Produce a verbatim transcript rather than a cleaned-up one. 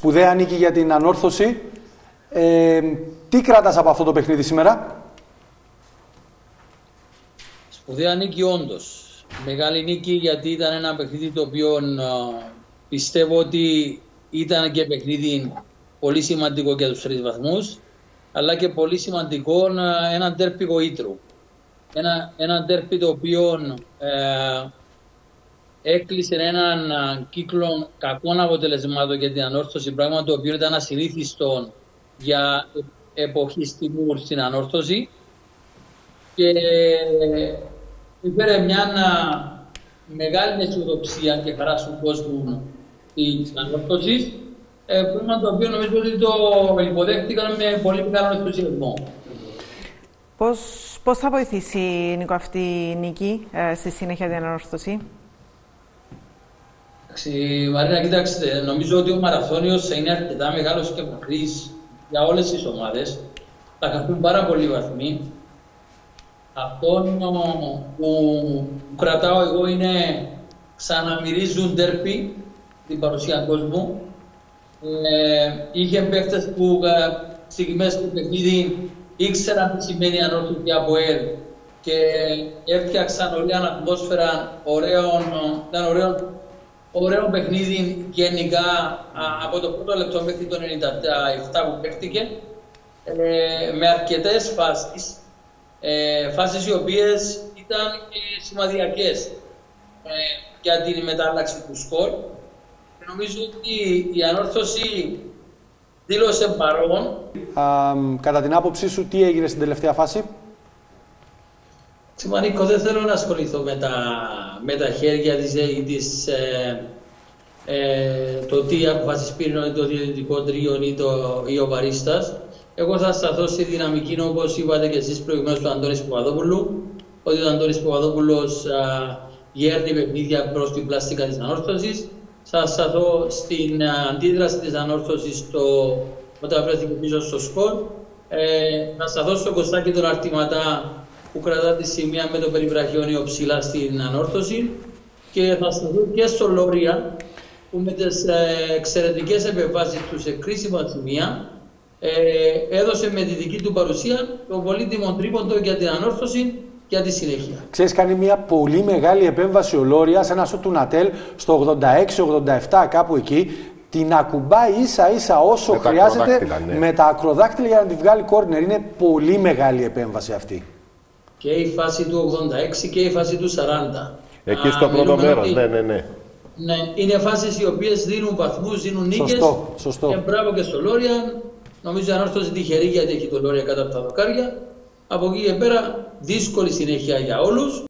σπουδαία νίκη για την Ανόρθωση. Ε, τι κράτας από αυτό το παιχνίδι σήμερα? Σπουδαία νίκη όντως. Μεγάλη νίκη γιατί ήταν ένα παιχνίδι το οποίο πιστεύω ότι ήταν και παιχνίδι πολύ σημαντικό για τους τρεις βαθμούς, αλλά και πολύ σημαντικό ένα ντέρπι γοήτρου. Ένα, ένα ντέρπι το οποίο ε, έκλεισε έναν κύκλο κακών αποτελεσμάτων για την Ανόρθωση, πράγμα το οποίο ήταν ασυνήθιστο για εποχή Τιμούρ στην Ανόρθωση και έφερε μια μεγάλη αισιοδοξία και χαρά στον κόσμο της Ανόρθωσης, πράγμα το οποίο νομίζω ότι το υποδέχτηκαν με πολύ μεγάλο ενθουσιασμό. Πώς, πώς θα βοηθήσει, Νίκο, αυτή η νίκη ε, στη συνέχεια την Ανόρθωση? Μαρίνα, κοιτάξτε, νομίζω ότι ο Μαραθώνιος είναι αρκετά μεγάλος και μακρύς για όλες τις ομάδες. Θα χαθούν πάρα πολλοί βαθμοί. Αυτό που κρατάω εγώ είναι ξαναμυρίζουν ντέρπι την παρουσία κόσμου. Ε, είχε παίκτες που ε, στιγμές του παιχνίδι ήξεραν τι σημαίνει Ανόρθωση από ΕΛ και έφτιαξαν ωραία ατμόσφαιρα, ήταν ωραίο, ωραίο παιχνίδι γενικά από το πρώτο λεπτό μέχρι το ενενήντα επτά που παίχτηκε, ε, με αρκετές φάσεις, ε, φάσεις οι οποίες ήταν ε, σημαδιακές ε, για την μετάλλαξη του σκορ. Και νομίζω ότι η Ανόρθωση δήλωσε παρόν. Α, κατά την άποψή σου, τι έγινε στην τελευταία φάση? Νίκο, δεν θέλω να ασχοληθώ με τα, με τα χέρια της, της ε, ε, το τι αποφάσεις πήρε το διαιτητικό τρίον ή, το, ή ο Βαρίστας. Εγώ θα σταθώ στη δυναμική, όπως είπατε και εσείς προηγουμένως, του Αντώνης Παπαδόπουλου, ότι ο Αντώνης Παπαδόπουλος γέρνει παιχνίδια προς την πλαστικά της Ανόρθωσης. Θα σταθώ στην αντίδραση της Ανόρθωσης στο, όταν βρέθηκε πίσω στο σκορ. Ε, θα σταθώ στο Κωστάκη τον Αρτηματά που κρατά τη σημεία με το περιβραχιόνιο ψηλά στην Ανόρθωση και θα σταθώ και στο Λόρια που με τις ε, εξαιρετικές επεμβάσεις του σε κρίσιμα σημεία ε, έδωσε με τη δική του παρουσία το πολύτιμο τρίποντο για την Ανόρθωση για τη συνέχεια. Ξέρεις, κάνει μια πολύ μεγάλη επέμβαση ο Λόριας, ένα σου του Νατέλ στο ογδόντα έξι ογδόντα επτά κάπου εκεί, την ακουμπάει ίσα ίσα όσο με χρειάζεται ναι. με τα ακροδάκτυλα για να τη βγάλει κόρνερ. Είναι πολύ μεγάλη επέμβαση αυτή. Και η φάση του ογδόντα έξι και η φάση του σαράντα. Εκεί στο πρώτο μέρος, ναι, ναι, ναι. Ναι, είναι φάσεις οι οποίες δίνουν βαθμούς, δίνουν νίκες. Σωστό, σωστό. Και μπράβο και στο Λόρια. Νομίζω η Ανόρθωση τυχερή γιατί έχει το Λόρια κάτω από τα δοκάρια. Από εκεί και πέρα δύσκολη συνέχεια για όλους.